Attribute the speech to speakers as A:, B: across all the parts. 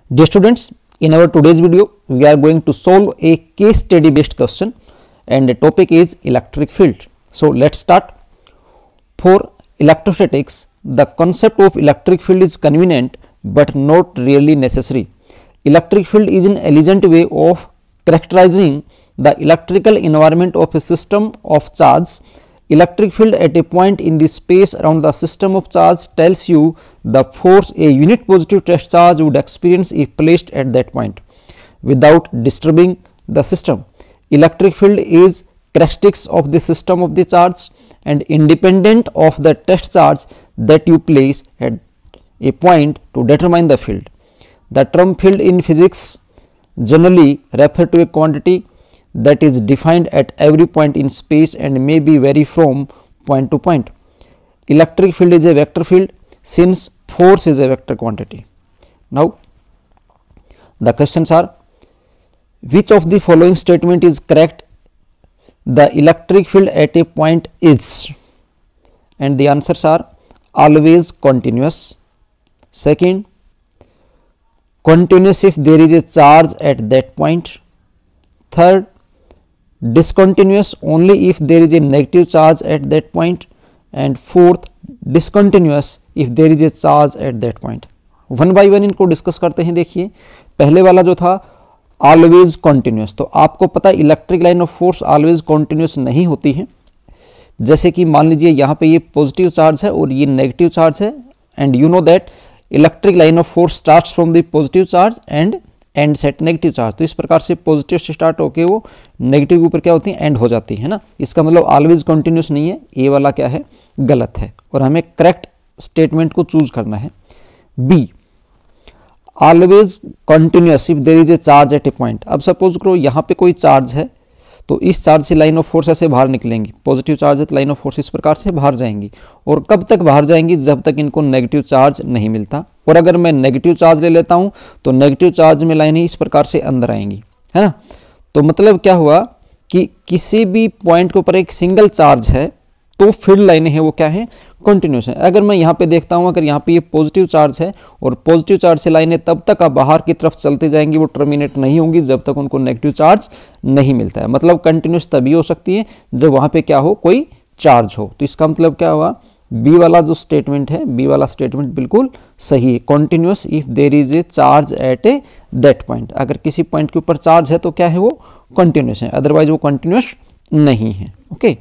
A: Dear students, in our today's video, we are going to solve a case study based question and the topic is electric field. So let's start. For electrostatics, the concept of electric field is convenient but not really necessary. Electric field is an elegant way of characterizing the electrical environment of a system of charge. Electric field at a point in the space around the system of charge tells you the force a unit positive test charge would experience if placed at that point without disturbing the system. Electric field is characteristics of the system of the charge and independent of the test charge that you place at a point to determine the field. The term field in physics generally refer to a quantity that is defined at every point in space and may be vary from point to point. Electric field is a vector field since force is a vector quantity. Now, the questions are: which of the following statement is correct? The electric field at a point is, and the answers are always continuous. Second, continuous if there is a charge at that point. Third, discontinuous only if there is a negative charge at that point. And fourth, discontinuous if there is a charge at that point. One by one इनको discuss करते हैं. देखिए, पहले वाला जो था always continuous, तो आपको पता है electric line of force always continuous नहीं होती है. जैसे कि मान लीजिए यहाँ पे ये पॉजिटिव चार्ज है और ये नेगेटिव चार्ज है, and you know that electric line of force starts from the positive charge and ends at negative charge. तो इस प्रकार से पॉजिटिव से स्टार्ट होकर वो नेगेटिव के ऊपर क्या होती है, एंड हो जाती है ना. इसका मतलब ऑलवेज कॉन्टिन्यूस नहीं है. ये वाला क्या है, गलत है, और हमें करेक्ट स्टेटमेंट को चूज करना है. B, always continuous if there is a charge at a point. अब सपोज करो यहाँ पे कोई चार्ज है, तो इस चार्ज से लाइन ऑफ फोर्स ऐसे बाहर निकलेंगी. पॉजिटिव चार्ज है तो लाइन ऑफ फोर्स इस प्रकार से बाहर जाएंगी, और कब तक बाहर जाएंगी, जब तक इनको नेगेटिव चार्ज नहीं मिलता. और अगर मैं नेगेटिव चार्ज ले लेता हूं तो नेगेटिव चार्ज में लाइनें इस प्रकार से अंदर आएंगी, है ना. तो मतलब क्या हुआ कि किसी भी पॉइंट के ऊपर एक सिंगल चार्ज है तो फील्ड लाइनें हैं वो क्या है, कंटिन्यूस है. अगर मैं यहाँ पे देखता हूँ, अगर यहाँ पे ये पॉजिटिव चार्ज है और पॉजिटिव चार्ज से लाइनें तब तक आप बाहर की तरफ चलते जाएंगी, वो टर्मिनेट नहीं होंगी जब तक उनको नेगेटिव चार्ज नहीं मिलता है. मतलब कंटिन्यूस तभी हो सकती है जब वहाँ पे क्या हो, कोई चार्ज हो. तो इसका मतलब क्या हुआ, बी वाला जो स्टेटमेंट है, बी वाला स्टेटमेंट बिल्कुल सही है. Continuous if there is a charge at a that point. अगर किसी पॉइंट के ऊपर चार्ज है तो क्या है, वो कंटिन्यूस है, अदरवाइज वो कंटिन्यूस नहीं है. ओके,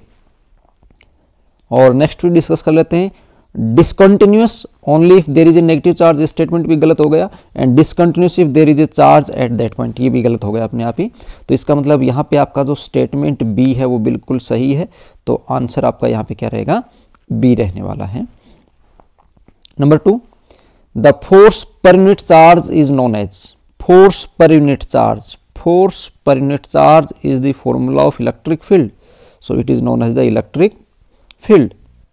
A: और नेक्स्ट भी डिस्कस कर लेते हैं. Discontinuous only if there is a negative charge, statement भी गलत हो गया. And discontinuous if there is a charge at that point, ये भी गलत हो गया अपने आप ही. तो इसका मतलब यहाँ पे आपका जो स्टेटमेंट बी है वो बिल्कुल सही है. तो आंसर आपका यहाँ पे क्या रहेगा, बी रहने वाला है. Number 2, the force per unit charge is known as. Force per unit charge, force per unit charge is the formula of electric field. So it is known as the electric field.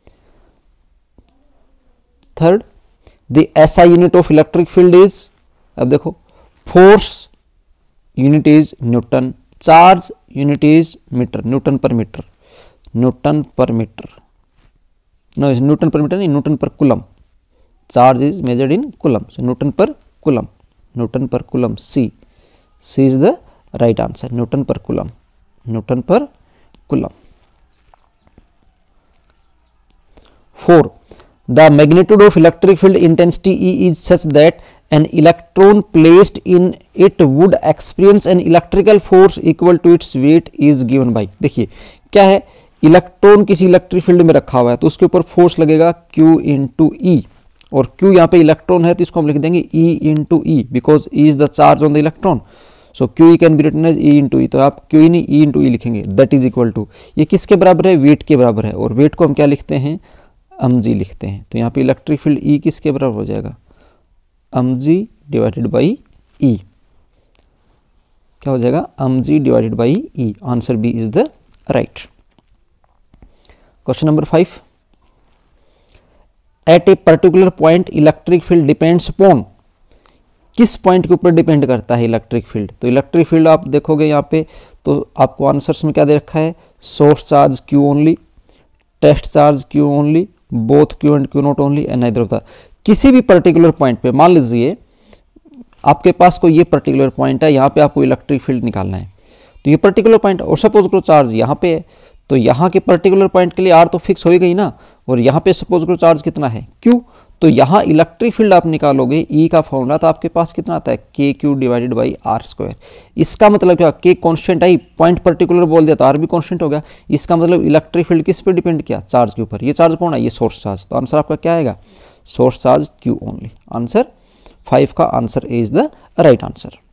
A: Third, the SI unit of electric field is, अब देखो, force unit is newton, charge unit is metre, newton per metre, newton per metre, no newton per metre नहीं, newton per coulomb. Charge is measured in coulomb, so newton per coulomb, newton per coulomb. C, C is the right answer, newton per coulomb, newton per coulomb. 4, the magnitude of electric field intensity E is such that an electron placed in it would experience an electrical force equal to its weight is given by. देखिए क्या है, electron किसी electric field में रखा हुआ है तो उसके ऊपर फोर्स लगेगा Q इंटू ई, और Q यहाँ पे इलेक्ट्रॉन है तो इसको हम लिख देंगे E into e, because E is the charge on the electron. So Q can be written as E into e. तो आप Q नहीं E इंटू ई लिखेंगे. दैट इज इक्वल टू, ये किसके बराबर है, वेट के बराबर है, और वेट को हम क्या लिखते हैं, mg लिखते हैं. तो यहाँ पे इलेक्ट्रिक फील्ड E किसके बराबर हो जाएगा, mg डिवाइडेड बाई E. क्या हो जाएगा, mg divided by E. Answer B is the right. Question number 5, at a particular point electric field depends upon. किस पॉइंट के ऊपर डिपेंड करता है इलेक्ट्रिक फील्ड. तो इलेक्ट्रिक फील्ड आप देखोगे यहाँ पे तो आपको आंसर्स में क्या दे रखा है, source charge Q only, test charge Q only, both Q and Q not only, and neither of the. किसी भी पर्टिकुलर पॉइंट पे मान लीजिए आपके पास कोई ये पर्टिकुलर पॉइंट है, यहाँ पे आपको इलेक्ट्रिक फील्ड निकालना है, तो ये पर्टिकुलर पॉइंट, और सपोज करो चार्ज यहाँ पे है, तो यहाँ के पर्टिकुलर पॉइंट के लिए आर तो फिक्स हो ही गई ना, और यहाँ पे सपोज करो चार्ज कितना है क्यू, तो यहाँ इलेक्ट्रिक फील्ड आप निकालोगे, ई का फॉर्मूला तो आपके पास कितना आता है k Q divided by r square. इसका मतलब क्या, के कांस्टेंट आई, पॉइंट पर्टिकुलर बोल दिया तो आर भी कांस्टेंट हो गया। इसका मतलब इलेक्ट्रिक फील्ड किस पे डिपेंड किया, चार्ज के ऊपर। ये चार्ज कौन है, ये सोर्स चार्ज। तो आंसर आपका क्या आएगा, source charge Q only. Answer 5 का answer is the right answer.